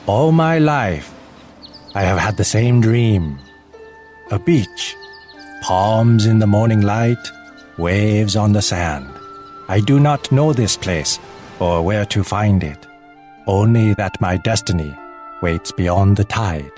All my life, I have had the same dream. A beach, palms in the morning light, waves on the sand. I do not know this place or where to find it, only that my destiny waits beyond the tide.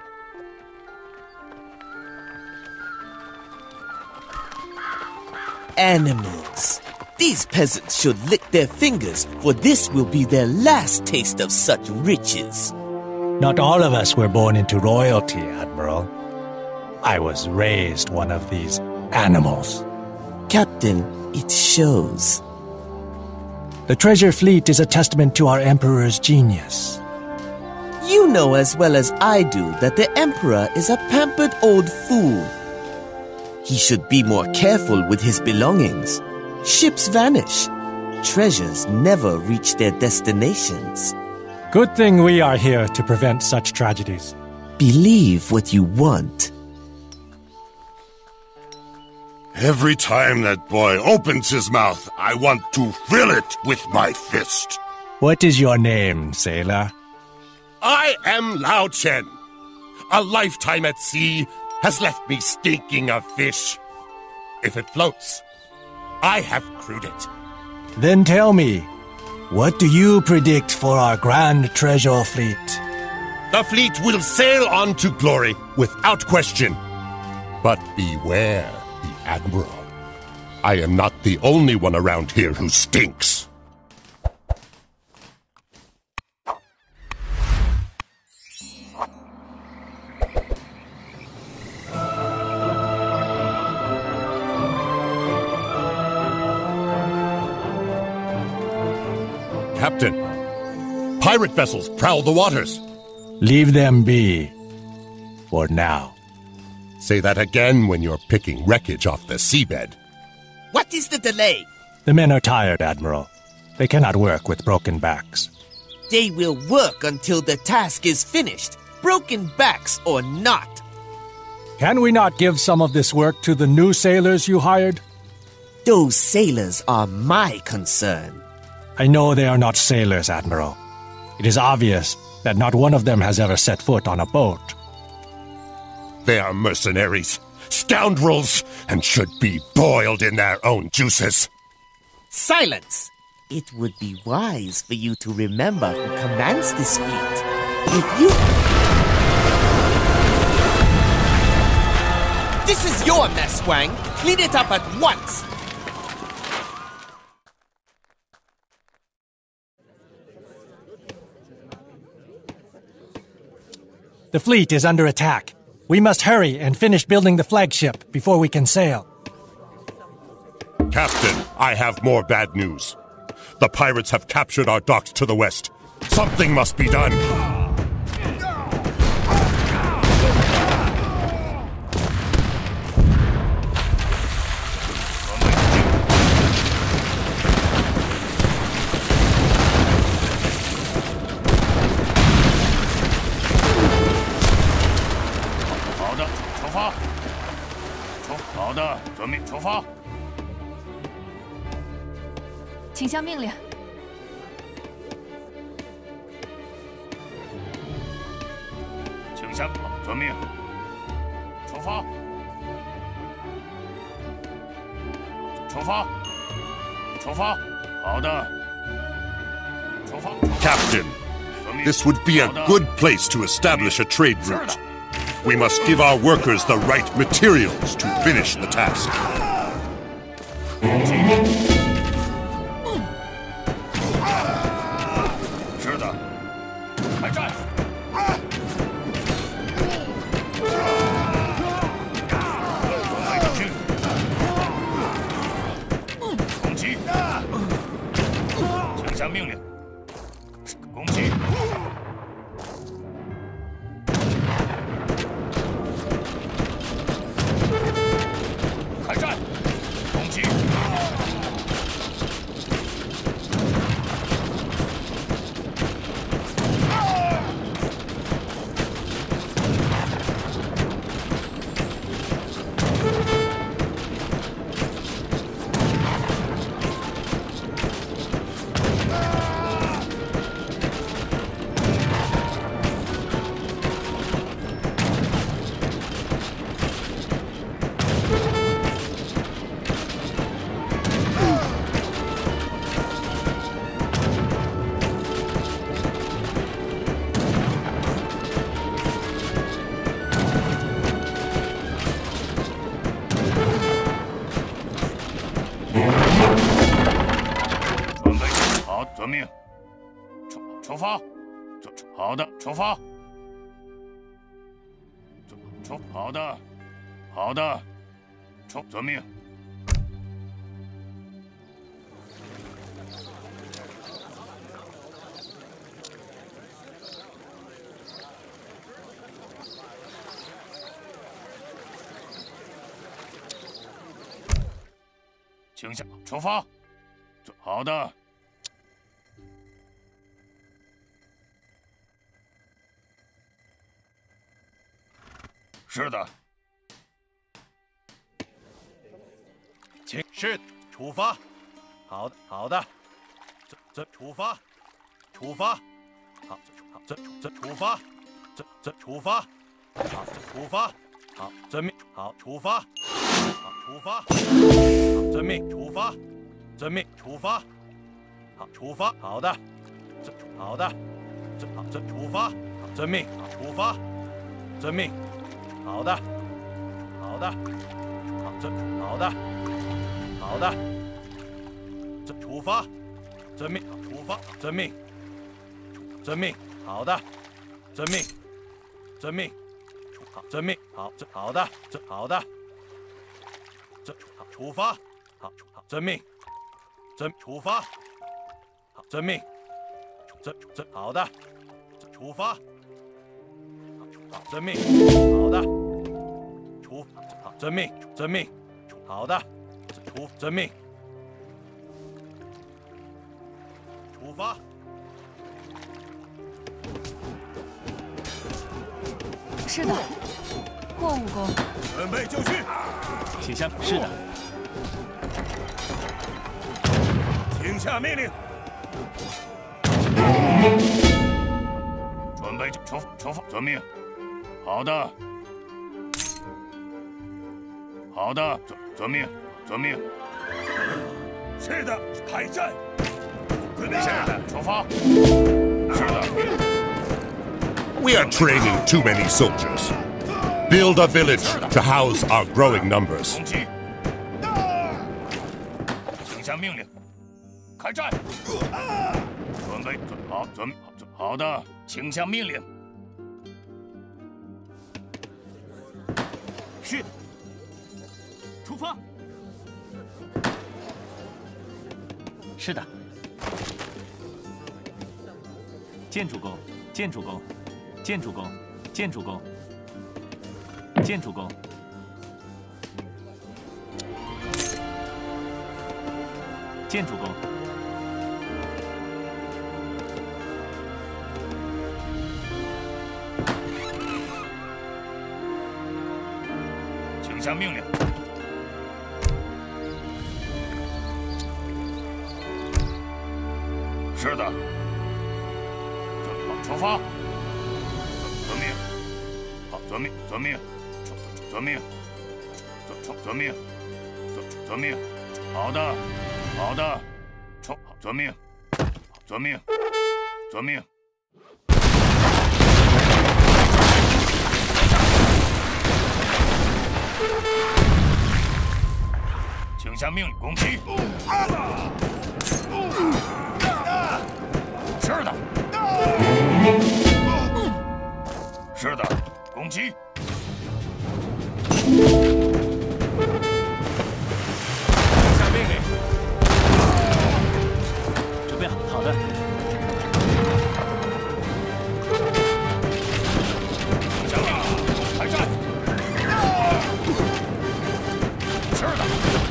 Animals. These peasants should lick their fingers, for this will be their last taste of such riches. Not all of us were born into royalty, Admiral. I was raised one of these animals. Captain, it shows. The treasure fleet is a testament to our Emperor's genius. You know as well as I do that the Emperor is a pampered old fool. He should be more careful with his belongings. Ships vanish. Treasures never reach their destinations. Good thing we are here to prevent such tragedies. Believe what you want. Every time that boy opens his mouth, I want to fill it with my fist. What is your name, sailor? I am Lao Chen. A lifetime at sea has left me stinking of fish. If it floats, I have crewed it. Then tell me, what do you predict for our grand treasure fleet? The fleet will sail on to glory without question. But beware the Admiral. I am not the only one around here who stinks. Captain, pirate vessels prowl the waters. Leave them be. For now. Say that again when you're picking wreckage off the seabed. What is the delay? The men are tired, Admiral. They cannot work with broken backs. They will work until the task is finished, broken backs or not. Can we not give some of this work to the new sailors you hired? Those sailors are my concern. I know they are not sailors, Admiral. It is obvious that not one of them has ever set foot on a boat. They are mercenaries, scoundrels, and should be boiled in their own juices. Silence! It would be wise for you to remember who commands this fleet. If you... This is your mess, Wang. Clean it up at once. The fleet is under attack. We must hurry and finish building the flagship before we can sail. Captain, I have more bad news. The pirates have captured our docks to the west. Something must be done. Captain, this would be a good place to establish a trade route. We must give our workers the right materials to finish the task. 好，遵命。出发。好的，出发。好的，好的。遵命。请下，出发。好的。是的。请是出发。好的，好的。出发。出发。好，出发。出发。好，出发。好，遵命。好，出发。好，出发。好，遵命。出发。遵命。出发。好，出发。好的。好的。好，出发。遵命。好，出发。遵命。好的。好的。好的。好的。出发。遵命。出发。遵命。遵命。好的。遵命。遵命。遵命。好，好的。好的。出发。好，遵命。出发。好，遵命。好的。出发。好，遵命。好的。好，遵命。遵命。好的。遵命。出发。 是的，过武功。 准备就绪。 请下。是的。 请下命令。 准备出发。遵命。好的。好的。遵命。遵命。 是的，开战。准备是的，出发。是的。 We are training too many soldiers. Build a village to house our growing numbers. 攻击。请下命令。开战。准备。好，好的，请下命令。是的。出发。是的。建筑工，建筑工，建筑工，建筑工，建筑工。建筑工。请下命令。是的。出发。遵命。好，遵命。遵命。遵命。遵命。遵命。好的。好的。遵命。遵命。遵命。请下命令，攻击。是的。是的，攻击。 下命令。 准备好。好的。下命令，开战。是的。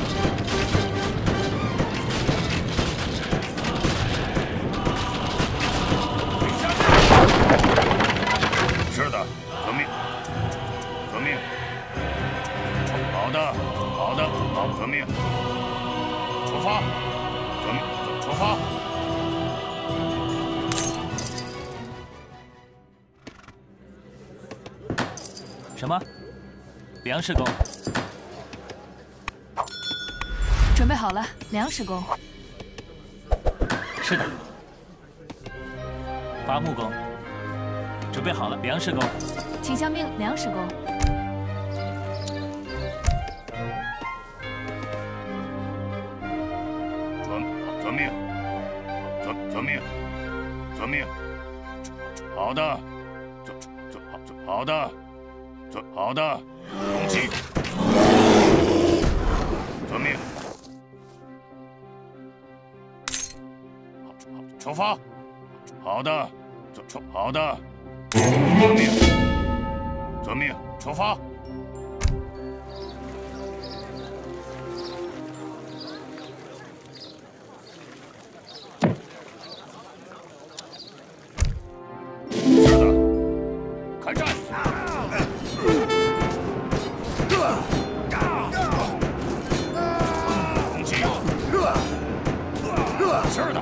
是的，遵命。遵命。好的，好的，好，遵命。出发。遵命。出发。什么？粮食工。 准备好了，粮食工。 是的。伐木工。准备好了，粮食工。 请下命，粮食工。 遵命。 遵命，遵命。好的，好的，好的，攻击。遵命。出发。好的，好的。遵命，遵命，出发。是的，开战！攻击！是的。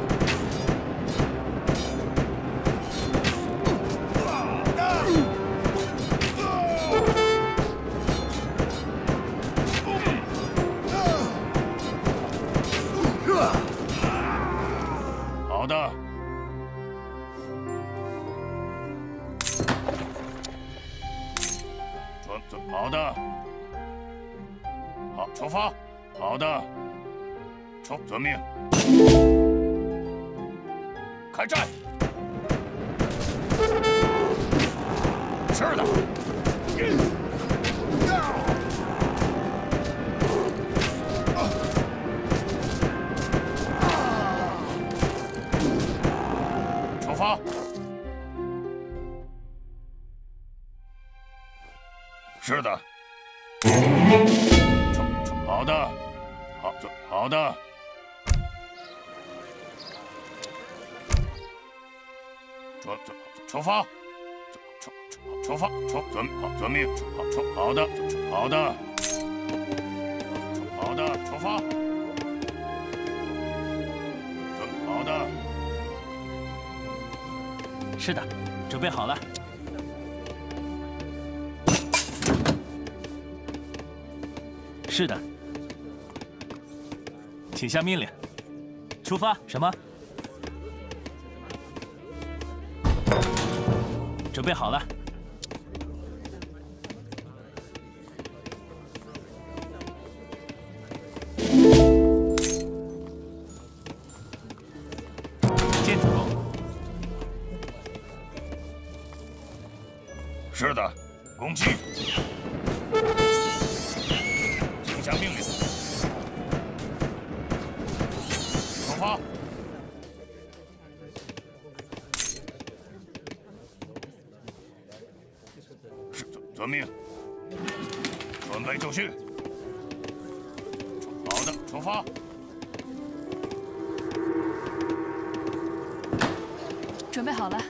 好的。好的。好，出发。好的。遵命。开战。是的。出发。是的。好的。好的。出发。出发。遵命。好的。好的。好的。出发。好的。 是的，准备好了。是的，请下命令。出发。什么？准备好了。见主公。 是的，攻击。请下命令。出发。遵命。准备就绪。好的，出发。 准备好了。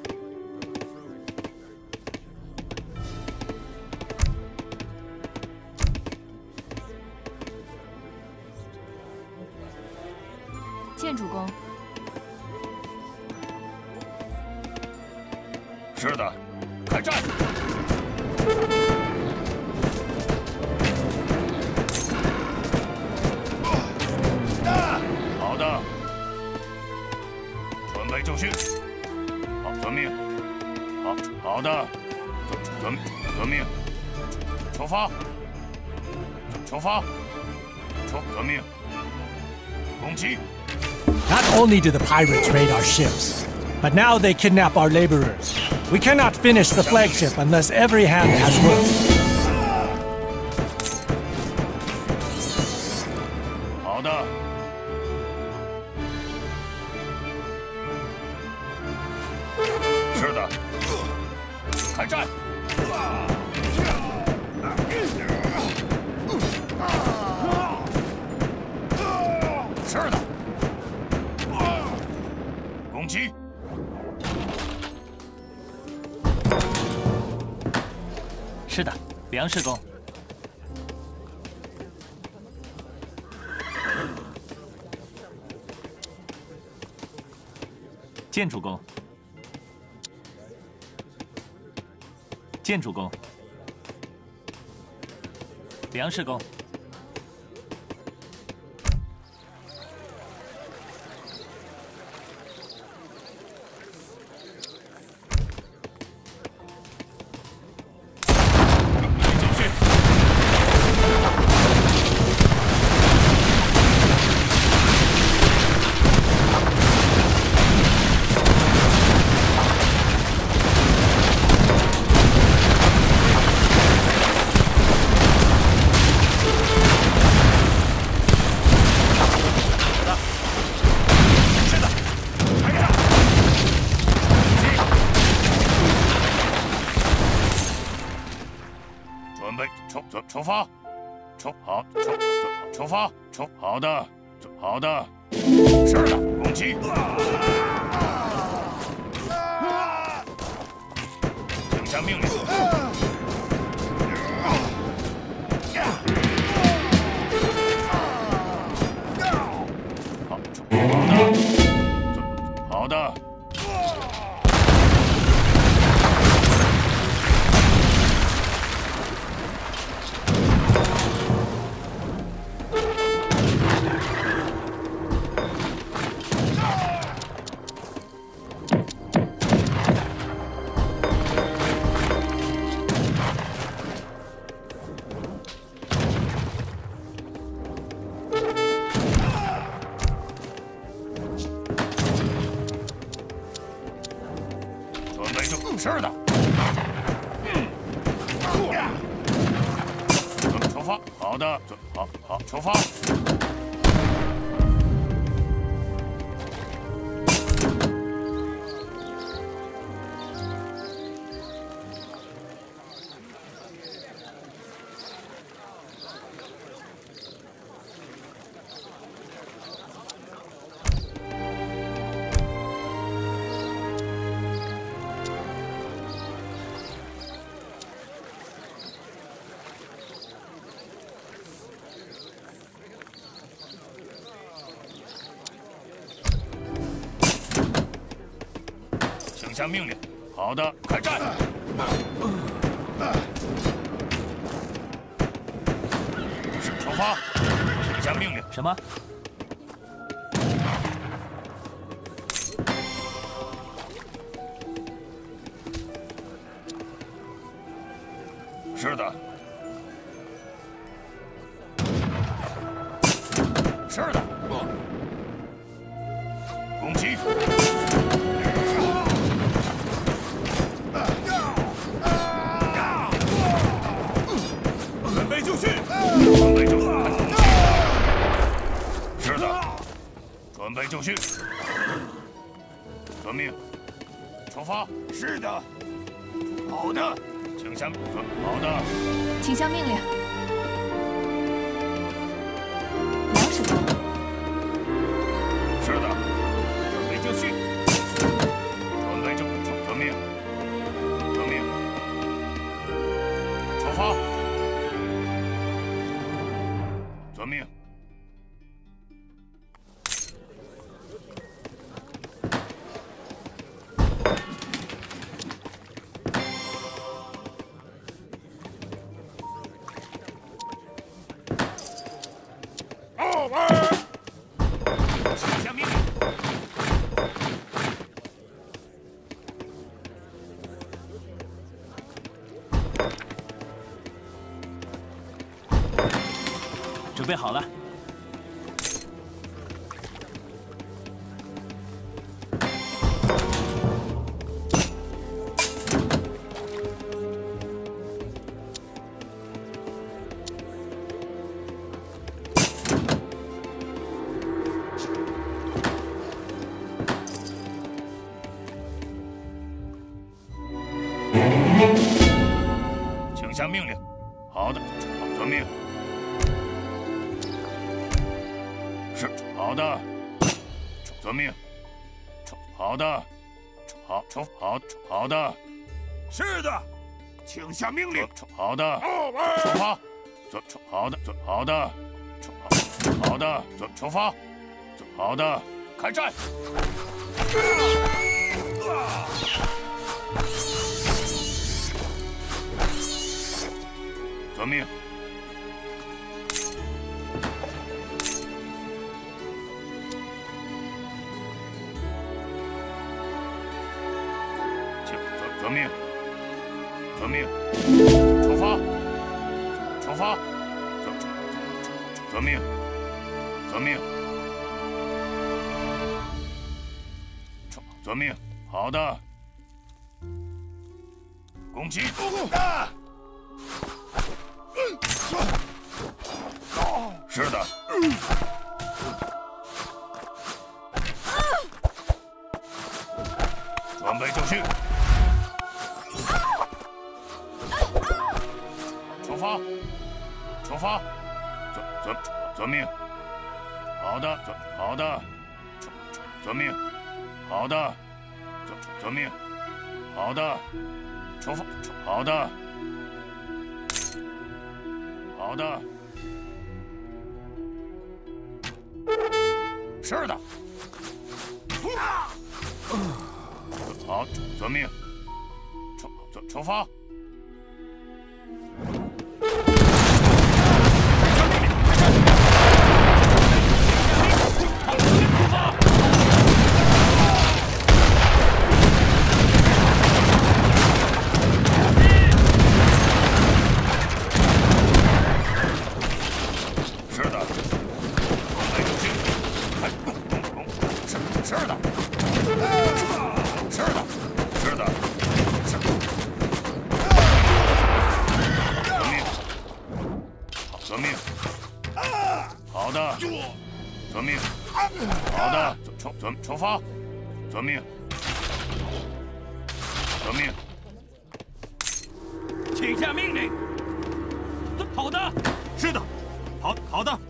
见主公。 是的，开战！好的，准备就绪。好，遵命。好的，遵命。出发。出发。遵命。攻击。 Not only do the pirates raid our ships, but now they kidnap our laborers. We cannot finish the flagship unless every hand has worked. 好的。是的。开战。是的。 攻击！ 是的，梁士公。见主公。见主公。梁士公。 出发，出发，好的，好的，是的，攻击。请下命令。好的。是的。出发，好的，好，出发。下命令，好的，开战！是出发，请下命令。 什么？ 是的，是的，攻击！准备就绪，准备就绪，是的，准备就绪，遵命，出发。是的，好的，请下，好的， 请下命令。粮食工。 是的，准备就绪，准备就绪，遵命，遵命，出发。遵命。请下命令。 准备好了。 请下命令。好的，遵命。是好的，遵命。好的，好的，是的，请下命令。好的，出发。好的，好的，好的，出发。好的，开战。遵命。遵命，遵命，出发，出发，遵命，遵命，遵命，好的，攻击，是的，准备就绪。出发， 出发。遵命。好的，好的。遵命。好的。遵命。好的。出发。好的。好的。是的。好，遵命。出发。出发！遵命！遵命！请下命令！好的，是的，好的。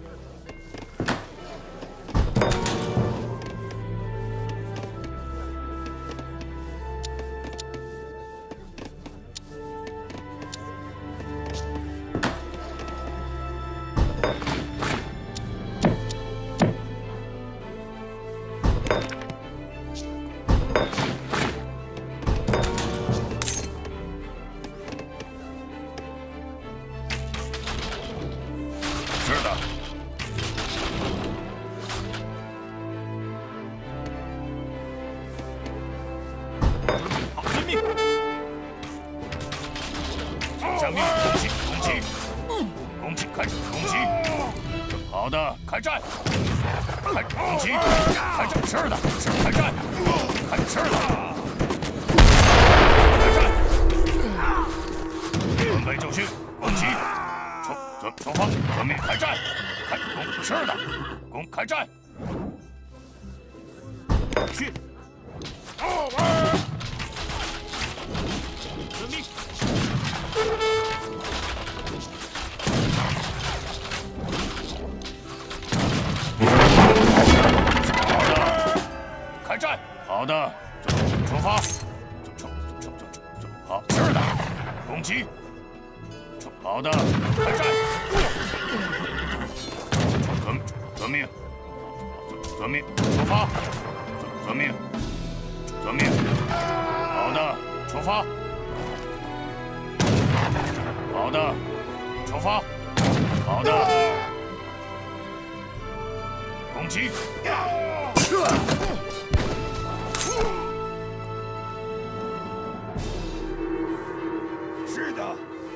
好的，开战！攻击！开战！是的，是开战！是的，开战！准备就绪，攻击！出发！遵命，开战！是的，开战！去！遵命！开战！好的，出发！好，是的，攻击！好的，开战！遵命！遵命！出发！遵命！遵命！好的，出发！好的，出发！好的，攻击！是的。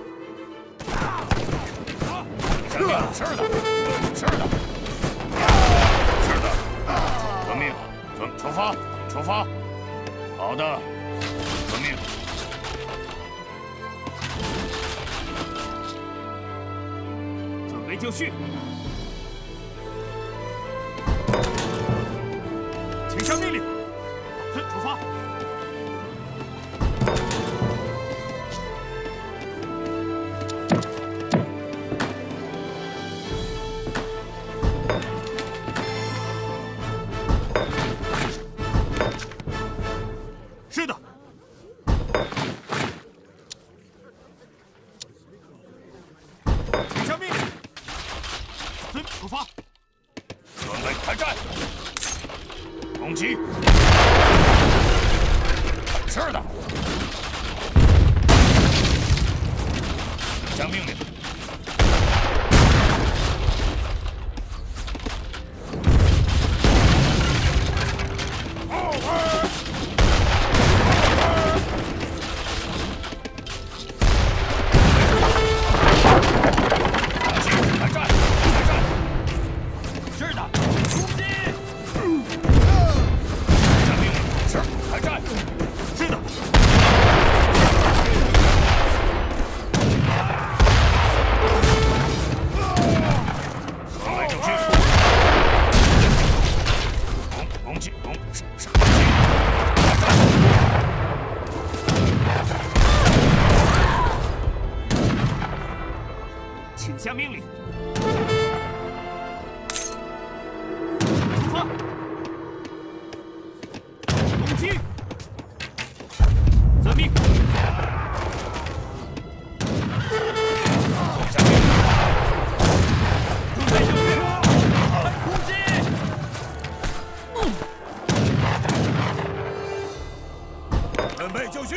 是的，是的，是的。遵命，出发，出发。好的，遵命。准备就绪。请下命令，出发。是的。请下命令，出发。准备开战。攻击！是的。下命令。 下命令。出发。攻击。遵命。 准备就绪。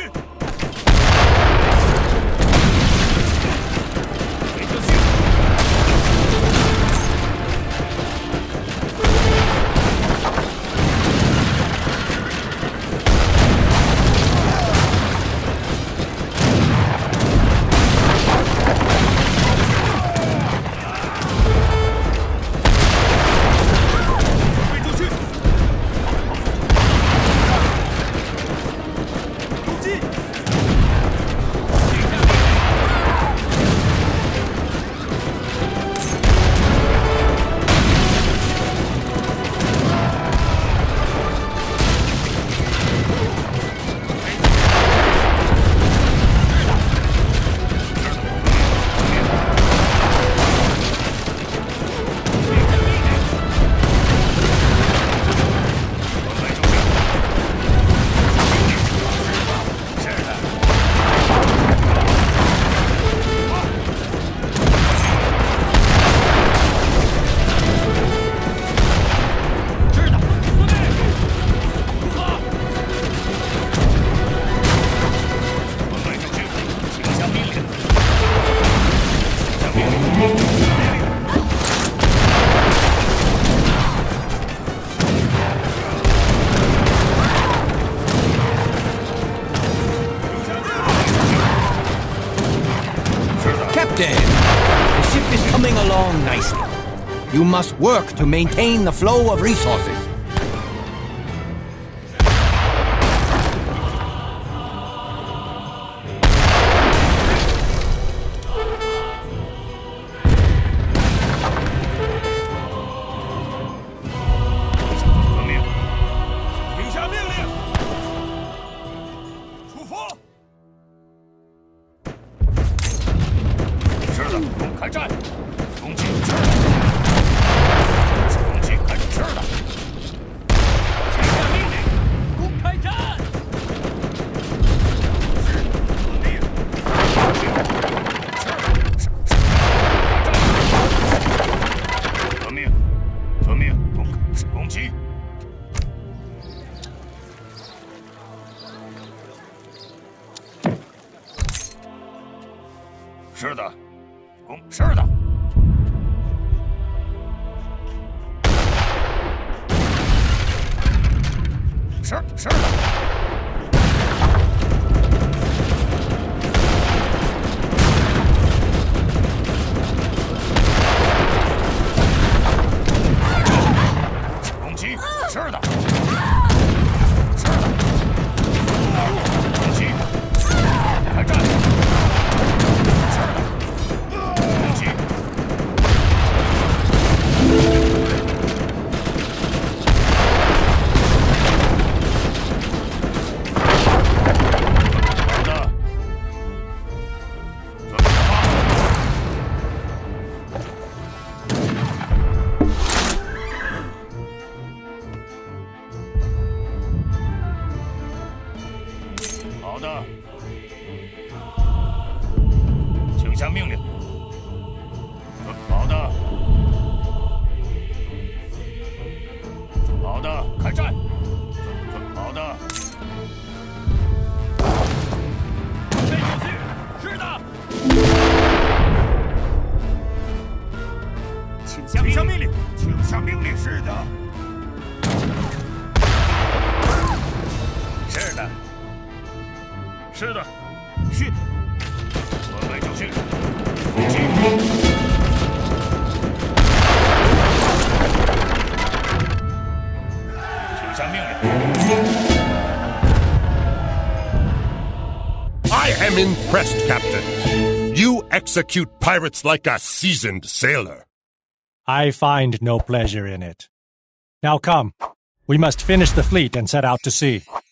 The ship is coming along nicely. You must work to maintain the flow of resources. 是的，是的。是的。攻击，是的。是的。攻击，开战。好的，请下命令。好的，好的，开战。好的，准备就绪。是的，请下命令。请下命令。是的，是的。是的，训，准备就绪，攻击。请下命令。 I am impressed, Captain. You execute pirates like a seasoned sailor. I find no pleasure in it. Now come. We must finish the fleet and set out to sea.